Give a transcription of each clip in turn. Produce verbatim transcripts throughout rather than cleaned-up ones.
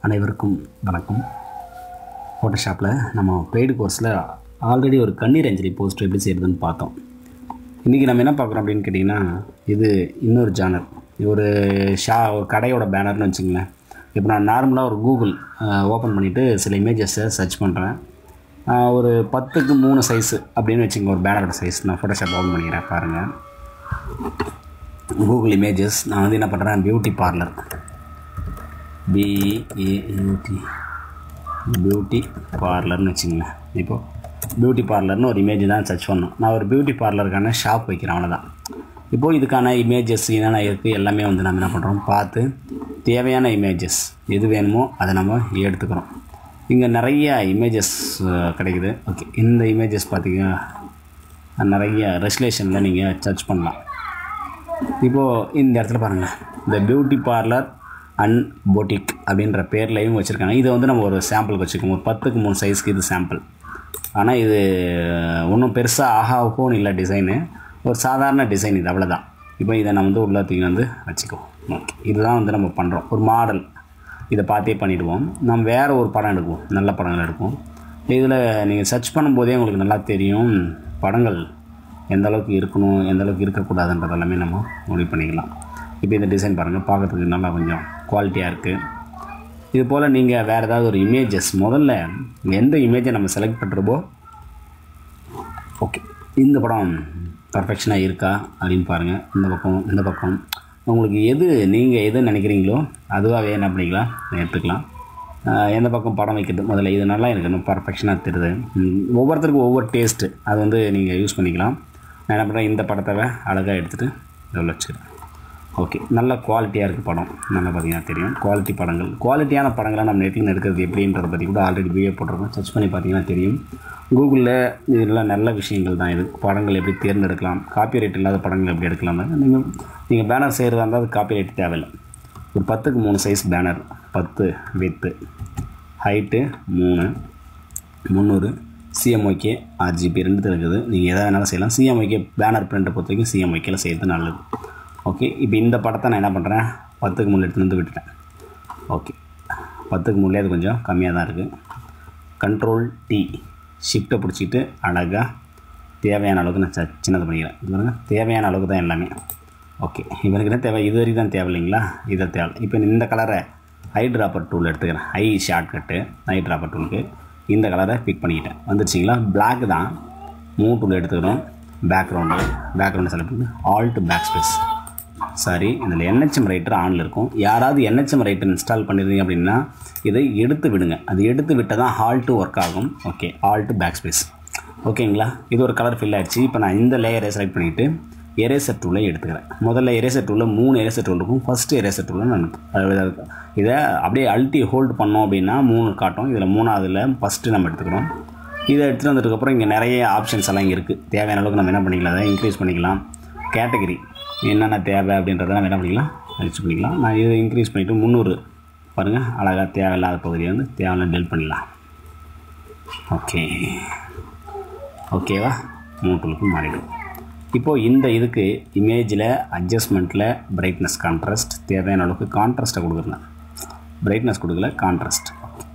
அனைவருக்கும் வணக்கம். ஃபோட்டோஷாப்பில் நம்ம பெய்டு கோர்ஸில் ஆல்ரெடி ஒரு கண்ணீர் அஞ்சலி போஸ்டர் எப்படி செய்கிறதுன்னு பார்த்தோம். இன்றைக்கி நம்ம என்ன பார்க்குறோம் அப்படின்னு கேட்டிங்கன்னா, இது இன்னொரு ஜானர், ஒரு ஷா ஒரு கடையோட பேனர்னு வச்சுங்களேன். இப்போ நான் நார்மலாக ஒரு கூகுள் ஓப்பன் பண்ணிவிட்டு சில இமேஜஸை சர்ச் பண்ணுறேன். ஒரு பத்துக்கு மூணு சைஸு அப்படின்னு வச்சுங்க ஒரு பேனரோட சைஸ். நான் ஃபோட்டோஷாப் ஓப்பன் பண்ணிக்கிறேன் பாருங்கள். Google images. நான் வந்து என்ன பண்ணுறேன், பியூட்டி பார்லர், பிஏயூடி பியூட்டி பார்லர்னு வச்சுங்களேன். இப்போது பியூட்டி பார்லர்னு ஒரு இமேஜ் தான் சர்ச் பண்ணோம். நான் ஒரு பியூட்டி பார்லருக்கான ஷாப் வைக்கிறேன், அவ்வளோதான். இப்போது இதுக்கான இமேஜஸ் என்னென்ன இருக்குது எல்லாமே வந்து நம்ம என்ன பண்ணுறோம், பார்த்து தேவையான இமேஜஸ் எது வேணுமோ அதை நம்ம எடுத்துக்கிறோம். இங்கே நிறைய இமேஜஸ் கிடைக்குது. ஓகே, இந்த இமேஜஸ் பார்த்திங்கன்னா நிறைய ரெஸ்லேஷனில் நீங்கள் சர்ச் பண்ணலாம். இப்போது இந்த இடத்துல பாருங்கள், இந்த பியூட்டி பார்லர் அண்ட் பொட்டிக் அப்படின்ற பேர்லையும் வச்சுருக்காங்க. இதை வந்து நம்ம ஒரு சாம்பிளுக்கு வச்சுக்கோங்க. ஒரு பத்துக்கு மூணு சைஸ்க்கு இது சாம்பிள். ஆனால் இது ஒன்றும் பெருசாக ஆகாவுக்கும் இல்லை டிசைனு, ஒரு சாதாரண டிசைன் இது, அவ்வளோதான். இப்போ இதை நம்ம வந்து உள்ளத்துக்கு வந்து வச்சுக்குவோம். ஓகே, இதுதான் வந்து நம்ம பண்ணுறோம், ஒரு மாடல். இதை பார்த்தே பண்ணிவிடுவோம். நம்ம வேறு ஒரு படம் எடுக்குவோம், நல்ல படங்கள் எடுப்போம். இதில் நீங்கள் சர்ச் பண்ணும்போதே உங்களுக்கு நல்லா தெரியும் படங்கள் எந்த அளவுக்கு இருக்கணும், எந்த அளவுக்கு இருக்கக்கூடாதுன்றது எல்லாமே நம்ம முடிவு பண்ணிக்கலாம். இப்போ இந்த டிசைன் பாருங்கள், பார்க்குறதுக்கு நல்லா கொஞ்சம் குவாலிட்டியாக இருக்குது. இது போல் நீங்கள் வேறு ஏதாவது ஒரு இமேஜஸ், முதல்ல எந்த இமேஜை நம்ம செலக்ட் பண்ணுறப்போ, ஓகே இந்த படம் பர்ஃபெக்ஷனாக இருக்கா அப்படின்னு பாருங்கள். இந்த பக்கம் இந்த பக்கம் உங்களுக்கு எது நீங்கள் எது நினைக்கிறீங்களோ அதுவாகவே என்ன பண்ணிக்கலாம், எடுத்துக்கலாம். எந்த பக்கம் படம் வைக்கிறது, முதல்ல இது நல்லா எனக்கு இன்னும் பர்ஃபெக்ஷனாக தெரியுது. ஒவ்வொருத்தருக்கும் ஒவ்வொரு டேஸ்ட்டு, அது வந்து நீங்கள் யூஸ் பண்ணிக்கலாம். நான் என்ன பண்ணுறேன், இந்த படத்தை அழகாக எடுத்துகிட்டு இதில் வச்சுக்கிறேன். ஓகே, நல்ல குவாலிட்டியாக இருக்குது படம், நல்லா பார்த்தீங்கன்னா தெரியும். குவாலிட்டி படங்கள், குவாலிட்டியான படங்களாக நம்ம நெட்டில் எடுக்கிறது எப்படின்றத பற்றி கூட ஆல்ரெடி வீடியோ போட்டிருக்கோம். சர்ச் பண்ணி பார்த்தீங்கன்னா தெரியும். கூகுளில் இதெல்லாம் நல்ல விஷயங்கள் தான். இது படங்கள் எப்படி தேர்ந்தெடுக்கலாம், காப்பிரைட் இல்லாத படங்கள் எப்படி எடுக்கலாம். நீங்கள் நீங்கள் பேனர் செய்கிறதா இருந்தால் அது காப்பிரைட் தேவையில்லை. ஒரு பத்துக்கு மூணு சைஸ் பேனர், பத்து வித்து, ஹைட்டு மூணு, முந்நூறு, சிஎம்ஒகே ஆர்ஜிபி ரெண்டு இருக்குது. நீங்கள் எதை வேணாலும் செய்யலாம். சிஎம்ஒகே பேனர் பிரிண்ட்டை பொறுத்த வரைக்கும் சிஎம்ஒகேல செய்கிறது நல்லது. ஓகே, இப்போ இந்த படத்தை நான் என்ன பண்ணுறேன், பத்துக்கு மூணு எடுத்துகிட்டு வந்து விட்டுட்டேன். ஓகே, பத்துக்கு மூணுலேயே அது கொஞ்சம் கம்மியாக தான் இருக்குது. கண்ட்ரோல் டி ஷிஃப்ட்டை பிடிச்சிக்கிட்டு அழகாக தேவையான அளவுக்கு நான் சின்னது பண்ணிக்கிறேன். இது பாருங்கள், தேவையான அளவுக்கு தான் எல்லாமே. ஓகே, இவனுக்கு என்ன தேவை, இது வரைக்கும் தான் தேவை இல்லைங்களா, இதை தேவை. இப்போ இந்த கலரை ஐ ட்ராப்பர் டூல் எடுத்துக்கிறேன். ஐ ஷார்ட்கட்டு ஐ ட்ராப்பர் டூலுக்கு இந்த கலரை பிக் பண்ணிக்கிட்டேன். வந்துடுச்சிங்களா, பிளாக் தான். மூணு டூல் எடுத்துக்கிறோம். பேக்ரவுண்டு பேக்ரவுண்டு செலக்ட் பண்ணி ஆல்ட் பேக் ஸ்பேஸ். சாரி, இதில் என்ஹெச்எம் ரைட்டர் ஆனில் இருக்கும். யாராவது என்ஹெச்எம் ரைட்டர் இன்ஸ்டால் பண்ணிடுறீங்க அப்படின்னா இதை எடுத்து விடுங்க. அது எடுத்து விட்டால் தான் ஹால்ட்டு ஒர்க் ஆகும். Okay, alt back space. ஓகேங்களா, இது ஒரு கலர் ஃபில் ஆகிடுச்சு. இப்போ நான் இந்த லேயரை செலக்ட் பண்ணிவிட்டு எரேசர் டூலை எடுத்துக்கிறேன். முதல்ல எரேசர் டூலில் மூணு எரேசர் டூல் இருக்கும். ஃபஸ்ட்டு எரேசர் டூலில் நான் இதை அப்படியே அல்ட்டி ஹோல்டு பண்ணோம் அப்படின்னா மூணு காட்டும். இதில் மூணாவதில் ஃபஸ்ட்டு நம்ம எடுத்துக்கிறோம். இதை எடுத்துகிட்டு வந்ததுக்கப்புறம் இங்கே நிறைய ஆப்ஷன்ஸ் எல்லாம் இங்கே இருக்குது. தேவையான அளவுக்கு நம்ம என்ன பண்ணிக்கலாம், அதை இன்க்ரீஸ் பண்ணிக்கலாம். கேட்டகரி என்னென்ன தேவை அப்படின்றத நம்ம என்ன பண்ணிக்கலாம், அடிச்சு பண்ணிக்கலாம். நான் இதை இன்க்ரீஸ் பண்ணிவிட்டு முந்நூறு பாருங்கள், அழகாக தேவையில்லாத பகுதியை வந்து தேவையில்ல டெல் பண்ணிடலாம். ஓகே, ஓகேவா, மூணு டூலுக்கு மாறிடும். இப்போது இந்த இதுக்கு இமேஜில் அட்ஜஸ்ட்மெண்ட்டில் பிரைட்னஸ் கான்ட்ராஸ்ட் தேவையான அளவுக்கு கான்ட்ராஸ்ட்டை கொடுக்குறேன். பிரைட்னஸ் கொடுக்கல, கான்ட்ராஸ்ட்.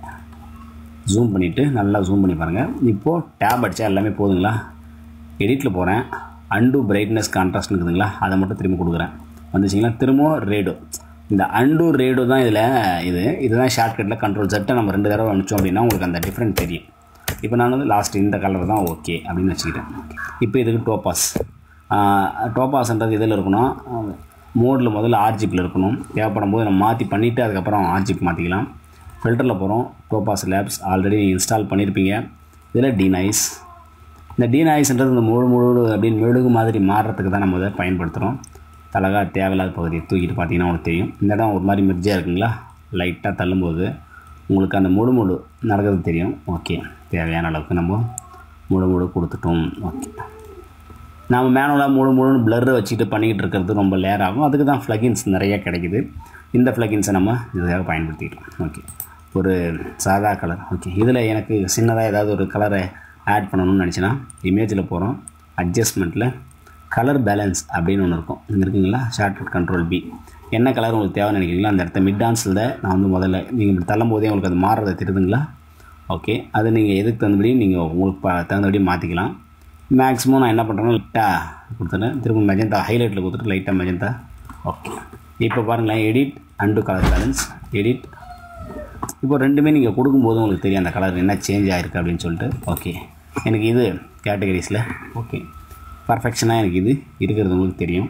ஜூம் பண்ணிவிட்டு நல்லா ஜூம் பண்ணி பாருங்கள். இப்போது டேப் அடித்தா எல்லாமே போதுங்களா. எடிட்டில் போகிறேன், அண்டு பிரைட்னஸ் கான்ட்ராஸ்ட் இருக்குதுங்களா, அதை மட்டும் திரும்ப கொடுக்குறேன். வந்துச்சிங்களா, திரும்பவும் ரேடோ. இந்த அண்டு ரேடோ தான் இதில் இது இதுதான் ஷார்ட்கட்டில் கண்ட்ரோல் செட்டை நம்ம ரெண்டு தடவை அனுப்பிச்சோம் அப்படின்னா உங்களுக்கு அந்த டிஃப்ரெண்ட் தெரியும். இப்போ நான் வந்து லாஸ்ட் இந்த கலர் தான் ஓகே அப்படின்னு வச்சுக்கிட்டேன். இப்போ இதுக்கு டோபாஸ். டோபாஸ்ன்றது இதில் இருக்கணும், மோடில் முதல்ல ஆர்ஜிபியில் இருக்கணும். தேவைப்படும் போது நம்ம மாற்றி பண்ணிவிட்டு அதுக்கப்புறம் ஆர்ஜிபி மாற்றிக்கலாம். ஃபில்டரில் போகிறோம், டோபாஸ் லேப்ஸ் ஆல்ரெடி இன்ஸ்டால் பண்ணியிருப்பீங்க. இதில் டிநாய்ஸ். இந்த டிநாய்ஸ்ன்றது இந்த முழு முழு அப்படின்னு மெழுகு மாதிரி மாறுறதுக்கு தான் நம்ம இதை பயன்படுத்துகிறோம். அழகாக தேவையில்லாத பகுதியை தூக்கிட்டு பார்த்தீங்கன்னா உங்களுக்கு தெரியும். இந்த இடம் ஒரு மாதிரி மிர்ஜியாக இருக்குங்களா, லைட்டாக தள்ளும்போது உங்களுக்கு அந்த முழு முழு நடக்கிறது தெரியும். ஓகே, தேவையான அளவுக்கு நம்ம முழு முழு கொடுத்துட்டோம். ஓகே, நம்ம மேனுவலாக முழு முழுன்னு பிளர் வச்சுட்டு பண்ணிக்கிட்டு இருக்கிறது ரொம்ப லேர் ஆகும். அதுக்கு தான் ஃப்ளகின்ஸ் நிறைய கிடைக்குது. இந்த ஃப்ளகின்ஸை நம்ம இதுக்காக பயன்படுத்திக்கலாம். ஓகே, ஒரு சாதா கலர். ஓகே, இதில் எனக்கு சின்னதாக ஏதாவது ஒரு கலரை ஆட் பண்ணணும்னு நினச்சின்னா இமேஜில் போகிறோம், அட்ஜஸ்ட்மெண்ட்டில் கலர் பேலன்ஸ் அப்படின்னு ஒன்று இருக்கும். இங்கே இருக்குங்களா, ஷார்ட்கட் கண்ட்ரோல் பி. என்ன கலர் உங்களுக்கு தேவைன்னு நினைக்கிறீங்களா அந்த இடத்த மிட் ஆன்ஸில் நான் வந்து முதல்ல நீங்கள் இப்படி தள்ளும் போதே உங்களுக்கு அது மாறுறதை தெரியுதுங்களா. ஓகே, அது நீங்கள் எதுக்கு தகுந்தபடி நீங்கள் உங்களுக்கு ப தகுந்தபடி மாற்றிக்கலாம். மேக்ஸிமம் நான் என்ன பண்ணுறேன்னா லைட்டாக கொடுத்துட்டேன், திரும்ப மெஜந்தா ஹைலைட்டில் கொடுத்துட்டு லைட்டாக மெஜந்தா. ஓகே, இப்போ பாருங்களேன், edit and colour balance, edit. இப்போ ரெண்டுமே நீங்கள் கொடுக்கும்போது உங்களுக்கு தெரியும் அந்த கலர் என்ன சேஞ்ச் ஆகிருக்கு அப்படின்னு சொல்லிட்டு. ஓகே, எனக்கு இது கேட்டகரிஸில் ஓகே பர்ஃபெக்ஷனாக எனக்கு இது இருக்கிறது உங்களுக்கு தெரியும்.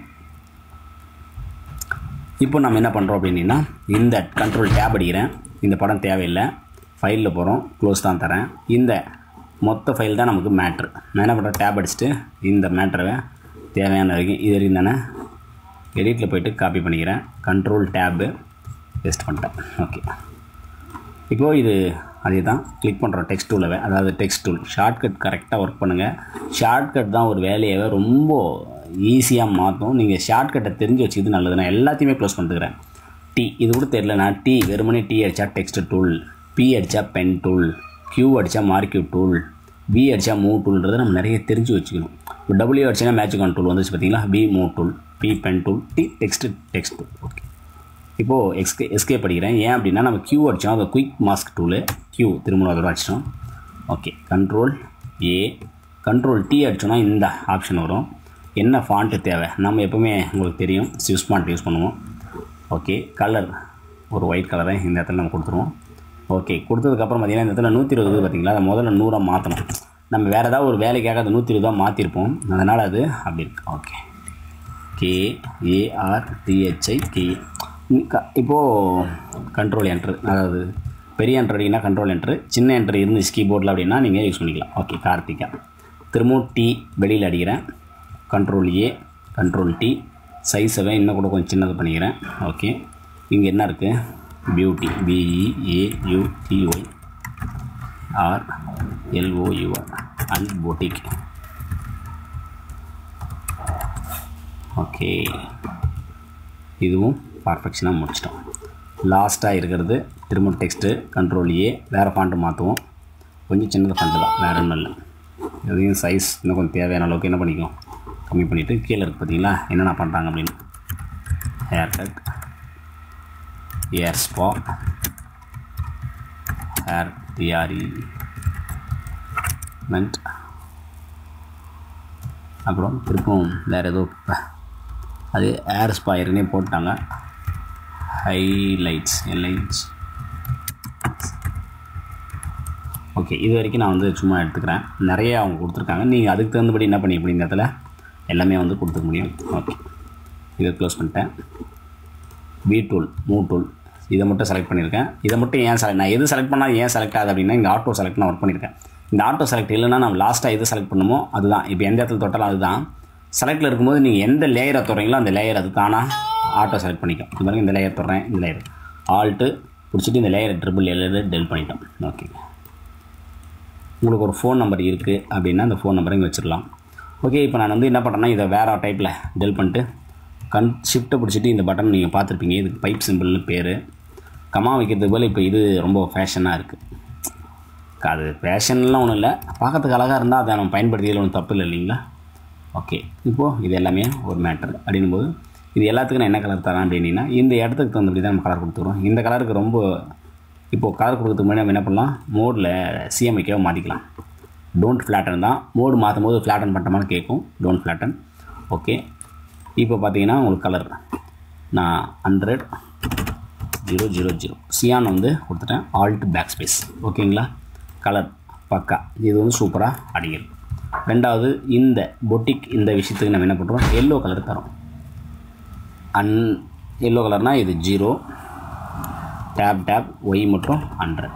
இப்போ நம்ம என்ன பண்ணுறோம் அப்படின்னா இந்த கண்ட்ரோல் டேப் அடிக்கிறேன். இந்த படம் தேவையில்லை, ஃபைலில் போகிறோம், க்ளோஸ் தான் தரேன். இந்த மொத்த ஃபைல் தான் நமக்கு மேட்ரு. நான் என்ன பண்ணுறேன், டேப் அடிச்சுட்டு இந்த மேட்ரை தேவையான வரைக்கும் இது வரைக்கும் தானே எடிட்டில் போய்ட்டு காப்பி பண்ணிக்கிறேன். கண்ட்ரோல் டேப்பு பேஸ்ட் பண்ணிட்டேன். ஓகே, இப்போது இது அதே தான் கிளிக் பண்ணுறோம் டெக்ஸ்ட் டூலவே, அதாவது டெக்ஸ்ட் டூல் ஷார்ட்கட் கரெக்டாக ஒர்க் பண்ணுங்கள். ஷார்ட்கட் தான் ஒரு வேலையவே ரொம்ப ஈஸியாக மாற்றும். நீங்கள் ஷார்ட்கட்டை தெரிஞ்சு வச்சுக்கிது நல்லது. நான் எல்லாத்தையுமே க்ளோஸ் பண்ணிட்டுக்கிறேன். டி இது கூட தெரியலனா டி வெறுமனே டி அடித்தா டெக்ஸ்ட் டூல், பி அடித்தா பென் டூல், கியூ அடித்தா மார்க்யூ டூல், வி அடித்தா மூவ் டூல்ன்றதை நம்ம நிறைய தெரிஞ்சு வச்சுக்கணும். இப்போ டபிள்யூ அடிச்சா மேஜிக் ஆன் டூல் வந்துச்சு பார்த்தீங்களா, V move tool, P pen tool, T text text tool. Okay, இப்போது எக்ஸ்கே எஸ்கே படிக்கிறேன். ஏன் அப்படின்னா நம்ம கியூ அடித்தோம், அது குயிக் மாஸ்க் டூலு, கியூ திரும்ப அதோட அடிச்சிட்டோம். Okay, control A, control D அடித்தோன்னா இந்த ஆப்ஷன் வரும். என்ன ஃபாண்ட்டு தேவை நம்ம எப்போவுமே உங்களுக்கு தெரியும் ஸ்விஸ் ஃபாண்ட் யூஸ் பண்ணுவோம். ஓகே, கலர் ஒரு ஒயிட் கலரை இந்த இடத்துல நம்ம கொடுத்துருவோம். ஓகே, கொடுத்ததுக்கப்புறம் பார்த்திங்கன்னா இந்த இடத்துல நூற்றி இருபது பார்த்திங்களா, அதை முதல்ல நூறாக மாற்றணும். நம்ம வேறு ஏதாவது ஒரு வேலைக்காக அதை நூற்றி இருபதாக மாற்றிருப்போம், அதனால் அது அப்படி இருக்கு. Okay, K AR THI K. இப்போது கண்ட்ரோல் என்ட்ரு, அதாவது பெரிய என்ட்ரு அடிங்கன்னா கண்ட்ரோல் என்ட்ரு, சின்ன என்ட்ரு இருந்துச்சு கீபோர்டில் அப்படின்னா நீங்கள் யூஸ் பண்ணிக்கலாம். ஓகே, கார்த்திகா. திரும்பவும் டி வெளியில் அடிக்கிறேன். கண்ட்ரோல் ஏ, கண்ட்ரோல் டி, சைஸவை இன்னும் கூட கொஞ்சம் சின்னது பண்ணிக்கிறேன். ஓகே, இங்கே என்ன இருக்குது, beauty, B E A U T Y R L O U R and boutique. Okay, இதுவும் பர்ஃபெக்ஷனாக முடிச்சிட்டோம். லாஸ்ட்டாக இருக்கிறது திரும்ப டெக்ஸ்ட்டு, கண்ட்ரோல் ஏ, வேறு ஃபாண்ட்டு மாற்றுவோம். கொஞ்சம் சின்னது ஃபாண்ட்டு தான், வேறு ஒன்றும் இல்லை. எதையும் சைஸ் இன்னும் கொஞ்சம் தேவையான அளவுக்கு என்ன பண்ணிக்கலாம் கம்மி பண்ணிவிட்டு கீழே இருக்குது பார்த்தீங்களா என்னென்ன பண்ணுறாங்க அப்படின்னு. Hair cut, hair spa, hair treatment, அப்புறம் திருப்பவும் வேறு ஏதோ அது ஹேர் ஸ்பா ஏற்கனவே போட்டாங்க. ஹைலைட்ஸ் எல்ஐட்ஸ். ஓகே, இது வரைக்கும் நான் வந்து சும்மா எடுத்துக்கிறேன். நிறைய அவங்க கொடுத்துருக்காங்க, நீங்கள் அதுக்கு தகுந்தபடி என்ன பண்ணி இப்படி இந்த இடத்துல எல்லாமே வந்து கொடுத்துக்க முடியும். ஓகே, இதை க்ளோஸ் பண்ணிட்டேன். பி டூல், மூவ் டூல், இதை மட்டும் செலக்ட் பண்ணியிருக்கேன். இதை மட்டும் ஏன் செலக்ட், நான் எது செலக்ட் பண்ணால் ஏன் செலக்ட் ஆகுது அப்படின்னா இங்கே ஆட்டோ செலக்ட் நான் ஒர்க் பண்ணியிருக்கேன். இந்த ஆட்டோ செலக்ட் இல்லைன்னா நம்ம லாஸ்ட்டாக எது செலக்ட் பண்ணுமோ அதுதான். இப்போ எந்த இடத்துல தொட்டாலும் அதுதான். செலக்டில் இருக்கும்போது நீங்கள் எந்த லேயரை தொடுறீங்களோ அந்த லேயர் அது தானாக ஆட்டோ செலக்ட் பண்ணிக்கும். இது மாதிரி இந்த லேயர் தொடுறேன், இந்த லேயர் ஆல்ட்டு பிடிச்சிட்டு இந்த லேயரை ட்ரிபிள் எல்லையில் டெல் பண்ணிட்டோம். ஓகே, உங்களுக்கு ஒரு ஃபோன் நம்பர் இருக்குது அப்படின்னா அந்த ஃபோன் நம்பரை இங்கே வச்சிடலாம். ஓகே, இப்போ நான் வந்து என்ன பண்ணுறேன்னா இதை வேறு டைப்பில் டெல் பண்ணிட்டு கன் ஷிஃப்ட்டை பிடிச்சிட்டு இந்த பட்டன் நீங்கள் பார்த்துருப்பீங்க, இதுக்கு பைப் சிம்பிள்னு பேர். கமா வைக்கிறதுக்கு போல் இப்போ இது ரொம்ப ஃபேஷனாக இருக்குது. அது ஃபேஷன்லாம் ஒன்றும் இல்லை, பார்க்கறதுக்கு அழகாக இருந்தால் அதை நம்ம பயன்படுத்தியதில் ஒன்றும் தப்பு இல்லை இல்லைங்களா. ஓகே, இப்போது இது எல்லாமே ஒரு மேட்டர் அப்படின்னும் போது இது எல்லாத்துக்கும் நான் என்ன கலர் தரேன் அப்படின்னா இந்த இடத்துக்கு தகுந்தபடி தான் நம்ம கலர் கொடுத்துக்கிறோம். இந்த கலருக்கு ரொம்ப இப்போது கலர் கொடுக்கறதுக்கு முன்னாடி நம்ம என்ன பண்ணலாம், மோடில் சிஎம்ஐக்காக மாற்றிக்கலாம். டோன்ட் ஃப்ளாட்டன் தான், மோடு மாற்றும் போது ஃப்ளாட்டன் பண்ணுறமான்னு கேட்கும். Don't flatten. ஓகே, இப்போ பார்த்தீங்கன்னா உங்களுக்கு கலர் நான் hundred zero zero zero cyan வந்து கொடுத்துட்டேன். Alt back space. ஓகேங்களா, கலர் பக்கா, இது வந்து சூப்பராக அடிக்கிறது. ரெண்டாவது இந்த பொட்டிக் இந்த விஷயத்துக்கு நம்ம என்ன பண்ணுறோம், எல்லோ கலர் தரோம். அன் எல்லோ கலர்னால் இது ஜீரோ, டேப் டேப் ஒய் மற்றும் ஹண்ட்ரட்.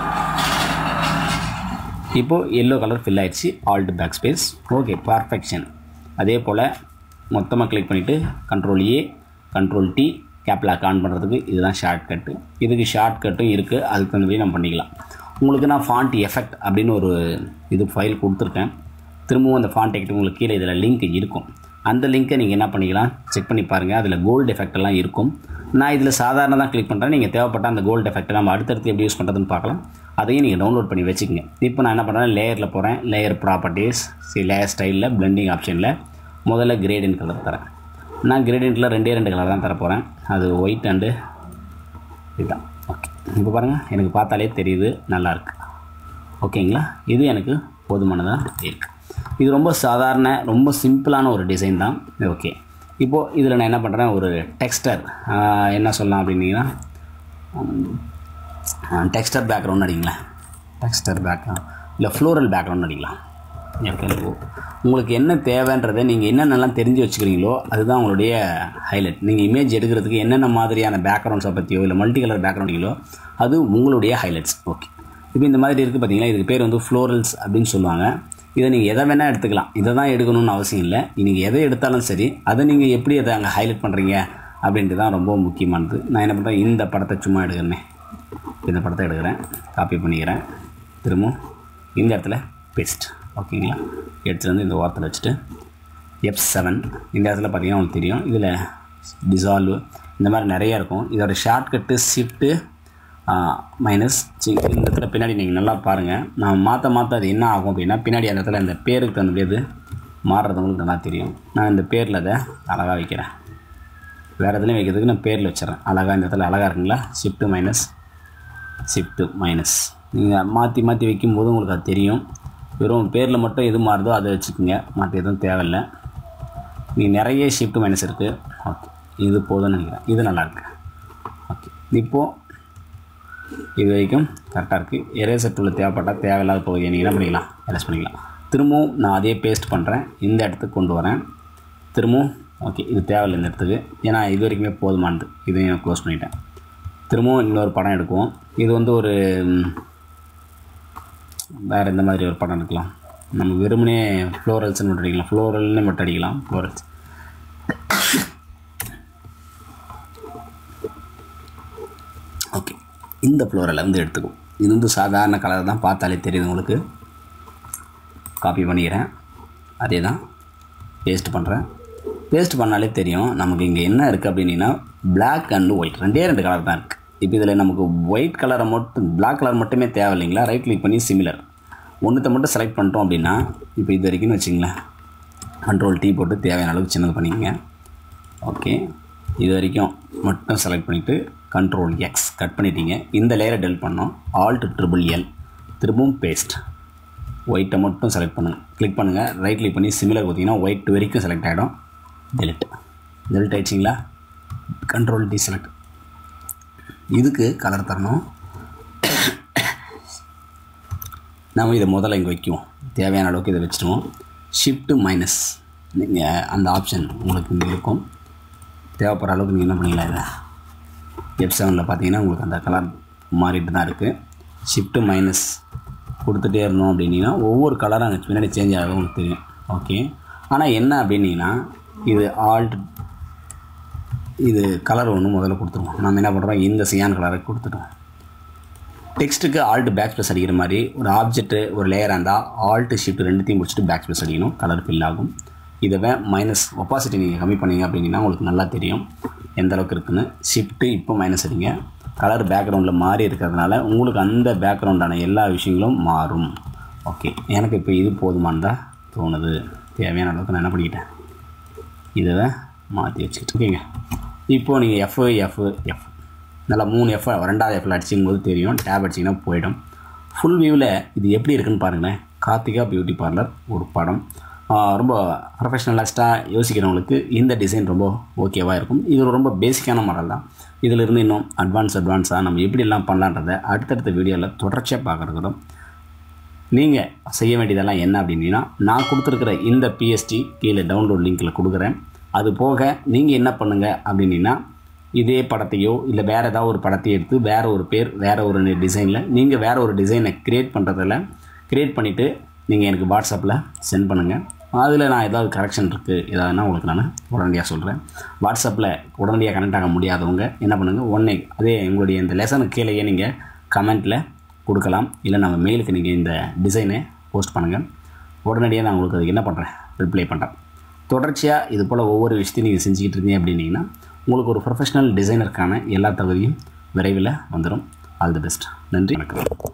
இப்போது எல்லோ கலர் ஃபில் ஆகிடுச்சு. Alt back space. Okay, perfection. அதே போல் மொத்தமாக கிளிக் பண்ணிவிட்டு control A, control D, caps lock on பண்ணுறதுக்கு இதுதான் ஷார்ட்கட்டு. இதுக்கு ஷார்ட்கட்டும் இருக்குது, அதுக்கு தகுந்தபடி நம்ம பண்ணிக்கலாம். உங்களுக்கு நான் ஃபாண்ட் எஃபெக்ட் அப்படின்னு ஒரு இது ஃபைல் கொடுத்துருக்கேன். திரும்பவும் அந்த ஃபாண்ட் எஃபெக்ட் உங்களுக்கு கீழே இதில் லிங்க் இருக்கும். அந்த லிங்க்கை நீங்கள் என்ன பண்ணிக்கலாம், செக் பண்ணி பாருங்கள். அதில் கோல்டு எஃபெக்ட் எல்லாம் இருக்கும். நான் இதில் சாதாரண தான் கிளிக் பண்ணுறேன். நீங்கள் தேவைப்பட்ட அந்த கோல்டு எஃபெக்ட் நம்ம அடுத்தடுத்து எப்படி யூஸ் பண்ணுறதுன்னு பார்க்கலாம். அதையும் நீங்கள் டவுன்லோட் பண்ணி வச்சுக்கோங்க. இப்போ நான் என்ன பண்ணுறேன், லேயரில் போகிறேன். லேயர் ப்ராப்பர்ட்டிஸ், சி லேயர் ஸ்டைலில் பிளெண்டிங் ஆப்ஷனில் முதல்ல கிரேடியன்ட் கலர் தரேன். நான் கிரேடியண்ட்டில் ரெண்டே ரெண்டு கலர் தான் தரப்போகிறேன். அது ஒயிட் அண்டு இதுதான். ஓகே, இப்போ பாருங்கள், எனக்கு பார்த்தாலே தெரியுது, நல்லாயிருக்கு. ஓகேங்களா, இது எனக்கு போதுமானதாக இருக்குது. இது ரொம்ப சாதாரண ரொம்ப சிம்பிளான ஒரு டிசைன் தான். ஓகே, இப்போது இதில் நான் என்ன பண்ணுறேன், ஒரு டெக்ஸ்டர் என்ன சொல்லலாம் அப்படின்னீங்கன்னா டெக்ஸ்டர் பேக்ரவுண்ட் அடிங்களேன். டெக்ஸ்டர் பேக்ரவுண்ட் இல்லை ஃப்ளோரல் பேக்ரவுண்ட் அடிக்கலாம். எனக்கு உங்களுக்கு என்ன தேவைன்றதை நீங்கள் என்னென்னலாம் தெரிஞ்சு வச்சுக்கிறீங்களோ அதுதான் உங்களுடைய ஹைலைட். நீங்கள் இமேஜ் எடுக்கிறதுக்கு என்னென்ன மாதிரியான பேக்ரவுண்ட்ஸை பற்றியோ இல்லை மல்டி கலர் பேக்ரவுண்டிங்களோ அது உங்களுடைய ஹைலைட்ஸ். ஓகே, இப்போ இந்த மாதிரி இருக்குது பார்த்தீங்களா, இதுக்கு பேர் வந்து ஃப்ளோரல்ஸ் அப்படின்னு சொல்லுவாங்க. இதை நீங்கள் எதை வேணால் எடுத்துக்கலாம், இதை தான் எடுக்கணும்னு அவசியம் இல்லை. நீங்கள் எதை எடுத்தாலும் சரி, அதை நீங்கள் எப்படி அதை அங்கே ஹைலைட் பண்ணுறீங்க அப்படின்ட்டு தான் ரொம்ப முக்கியமானது. நான் என்ன பண்ணுறேன், இந்த படத்தை சும்மா எடுக்கிறேன். இந்த படத்தை எடுக்கிறேன், காப்பி பண்ணிக்கிறேன், திரும்பவும் இந்த இடத்துல பேஸ்ட். ஓகேங்களா, எடுத்துகிட்டு வந்து இந்த ஓரத்தில் வச்சுட்டு எஃப் செவன் இந்த இடத்துல பார்த்தீங்கன்னா உங்களுக்கு தெரியும், இதில் டிசால்வ் இந்த மாதிரி நிறையா இருக்கும். இதோட ஷார்ட்கட்டு ஷிஃப்ட்டு மைனஸ் இந்த இடத்துல பின்னாடி நீங்கள் நல்லா பாருங்கள். நான் மாற்ற மாற்ற அது என்ன ஆகும் அப்படின்னா, பின்னாடி அந்த இடத்துல இந்த பேருக்கு தகுந்தது மாறுறது உங்களுக்கு நல்லா தெரியும். நான் இந்த பேரில் அதை அழகாக வைக்கிறேன். வேறு எதுலையும் வைக்கிறதுக்கு நான் பேரில் வச்சிடறேன். அழகாக இந்த இடத்துல அழகாக இருக்குங்களா, ஷிஃப்ட்டு மைனஸ் ஷிஃப்ட்டு மைனஸ். நீங்கள் மாற்றி மாற்றி வைக்கும்போது உங்களுக்கு அது தெரியும். வெறும் பேரில் மட்டும் எது மாறுதோ அதை வச்சுக்கோங்க, மற்ற எதுவும் தேவையில்லை. நீங்கள் நிறைய ஷிஃப்ட் மைனஸ் இருக்குது. ஓகே, இது போதும்னு நினைக்கிறேன். இது நல்லாயிருக்கு. ஓகே, இப்போது இது வரைக்கும் கரெக்டாக இருக்குது. எரேசர் டூலில் தேவைப்பட்டால் தேவையில்லாத பகுதியை நீங்கள் என்ன பண்ணிக்கலாம், எரேஸ் பண்ணிக்கலாம். திரும்பவும் நான் அதே பேஸ்ட் பண்ணுறேன், இந்த இடத்துக்கு கொண்டு வரேன். திரும்பவும் ஓகே, இது தேவையில்லை இந்த இடத்துக்கு, ஏன்னா இது வரைக்குமே போதுமானது. இதையும் நான் க்ளோஸ் பண்ணிட்டேன். திரும்பவும் இன்னொரு படம் எடுக்குவோம். இது வந்து ஒரு வேறு எந்த மாதிரி ஒரு படம் எடுக்கலாம். நம்ம வெறுமனே ஃப்ளோரல்ஸ்ன்னு மட்டும் அடிக்கலாம், ஃப்ளோரல்னு மட்டும் அடிக்கலாம், ஃப்ளோரல்ஸ். ஓகே, இந்த ஃப்ளோரலை வந்து எடுத்துக்கும். இது வந்து சாதாரண கலர் தான், பார்த்தாலே தெரியுது உங்களுக்கு. காப்பி பண்ணிக்கிறேன், அதே தான் பேஸ்ட் பண்ணுறேன். பேஸ்ட் பண்ணாலே தெரியும் நமக்கு இங்கே என்ன இருக்குது அப்படின்னா, பிளாக் அண்ட் ஒயிட் ரெண்டே ரெண்டு கலர் தான் இருக்குது. இப்போ இதில் நமக்கு ஒயிட் கலரை மட்டும் பிளாக் கலர் மட்டுமே தேவை இல்லைங்களா. ரைட் கிளிக் பண்ணி சிமிலர் ஒன்றுத்தை மட்டும் செலக்ட் பண்ணிட்டோம் அப்படின்னா, இப்போ இது வரைக்கும் வச்சிங்களேன், கண்ட்ரோல் டி போட்டு தேவையான அளவுக்கு சின்னது பண்ணிக்கங்க. ஓகே, இது வரைக்கும் மட்டும் செலக்ட் பண்ணிவிட்டு கண்ட்ரோல் எக்ஸ் கட் பண்ணிட்டீங்க. இந்த லேயரை டெல் பண்ணோம், ஆல்ட் ட்ரிபிள் எல், திரும்பவும் பேஸ்ட். ஒயிட்டை மட்டும் செலக்ட் பண்ணுங்கள், கிளிக் பண்ணுங்கள், ரைட் கிளிக் பண்ணி சிமிலர் கொடுத்தீங்கன்னா ஒயிட் வரைக்கும் செலக்ட் ஆகிடும். டெலிட் டெலிட் ஆகிடுச்சிங்களா. Control D select. இதுக்கு கலர் தரணும். நம்ம இதை முதல்ல இங்கே வைக்குவோம், தேவையான அளவுக்கு இதை வச்சுடுவோம். ஷிஃப்ட்டு மைனஸ் நீங்கள் அந்த ஆப்ஷன் உங்களுக்கு இங்கே இருக்கும். தேவைப்படுற அளவுக்கு நீங்கள் என்ன பண்ணிக்கலாம், இதை எஃப் செவனில் பார்த்தீங்கன்னா உங்களுக்கு அந்த கலர் மாறிட்டு தான் இருக்குது. ஷிஃப்ட்டு மைனஸ் கொடுத்துட்டே இருந்தோம் அப்படின்னா ஒவ்வொரு கலரும் அங்கே பின்னாடி சேஞ்ச் ஆகும் உங்களுக்கு தெரியும். ஓகே, ஆனால் என்ன அப்படின்னா இது ஆல்ட் இது கலர் ஒன்று முதல்ல கொடுத்துருவோம். நம்ம என்ன பண்ணுறோம், இந்த சியான் கலரை கொடுத்துட்டோம். டெக்ஸ்ட்டுக்கு ஆல்ட் பேக் ஸ்பேஸ் அடிக்கிற மாதிரி ஒரு ஆப்ஜெக்ட்டு ஒரு லேயராக இருந்தால் ஆல்ட் ஷிஃப்ட் ரெண்டுத்தையும் முடிச்சுட்டு பேக் ஸ்பேஸ் அடிக்கணும், கலர் ஃபில் ஆகும். இதை மைனஸ் ஒப்பாசிட்டி நீங்கள் கம்மி பண்ணிங்க அப்படின்னா உங்களுக்கு நல்லா தெரியும் எந்த அளவுக்கு இருக்குதுன்னு. ஷிஃப்ட்டு இப்போ மைனஸ் அடிங்க, கலர் பேக்ரவுண்டில் மாறி இருக்கிறதுனால உங்களுக்கு அந்த பேக்ரவுண்டான எல்லா விஷயங்களும் மாறும். ஓகே, எனக்கு இப்போ இது போதுமானதாக தோணுது. தேவையான அளவுக்கு நான் என்ன பண்ணிக்கிட்டேன், இதை மாற்றி வச்சுக்கிட்டு ஓகேங்க. இப்போது நீங்கள் எஃப் எஃப் எஃப் நல்லா மூணு எஃப் ரெண்டாவது எஃப்ல அடிச்சிக்கும் போது தெரியும், டேப் அடிச்சிங்கன்னா போயிடும். ஃபுல் வியூவில் இது எப்படி இருக்குன்னு பாருங்களேன். கார்த்திகா பியூட்டி பார்லர் ஒரு படம். ரொம்ப ப்ரொஃபஷ்னலிஸ்ட்டாக யோசிக்கிறவங்களுக்கு இந்த டிசைன் ரொம்ப ஓகேவாக இருக்கும். இது ரொம்ப பேசிக்கான மாடல் தான். இதில் இருந்து இன்னும் அட்வான்ஸ் அட்வான்ஸாக நம்ம எப்படியெல்லாம் பண்ணலான்றதை அடுத்தடுத்த வீடியோவில் தொடர்ச்சியாக பார்க்குறதும். நீங்கள் செய்ய வேண்டியதெல்லாம் என்ன அப்படின்னா, நான் கொடுத்துருக்குற இந்த பிஎஸ்டி கீழே டவுன்லோட் லிங்க்கில் கொடுக்குறேன். அது போக நீங்கள் என்ன பண்ணுங்கள் அப்படின்னா, இதே படத்தையோ இல்லை வேறு ஏதாவது ஒரு படத்தை எடுத்து வேறு ஒரு பேர் வேறு ஒரு டிசைனில் நீங்கள் வேறு ஒரு டிசைனை க்ரியேட் பண்ணுறதில் க்ரியேட் பண்ணிவிட்டு நீங்கள் எனக்கு வாட்ஸ்அப்பில் சென்ட் பண்ணுங்கள். அதில் நான் ஏதாவது கரெக்ஷன் இருக்குது ஏதாவதுனா உங்களுக்கு நான் உடனடியாக சொல்கிறேன். வாட்ஸ்அப்பில் உடனடியாக கனெக்ட் ஆக முடியாதவங்க என்ன பண்ணுங்கள், உடனே அதே உங்களுடைய இந்த லெசனுக்கு கீழேயே நீங்கள் கமெண்ட்டில் கொடுக்கலாம். இல்லை நம்ம மெயிலுக்கு நீங்கள் இந்த டிசைனை போஸ்ட் பண்ணுங்கள். உடனடியாக நான் உங்களுக்கு அதுக்கு என்ன பண்ணுறேன், ரிப்ளை பண்ணுறேன். தொடர்ச்சியாக இது போல் ஒவ்வொரு விஷயத்தையும் நீங்கள் செஞ்சுக்கிட்டு இருந்தீங்க அப்படின்னீங்கன்னா உங்களுக்கு ஒரு ப்ரொஃபஷனல் டிசைனருக்கான எல்லா தகுதியும் விரைவில் வந்துடும். All the best. நன்றி, வணக்கம்.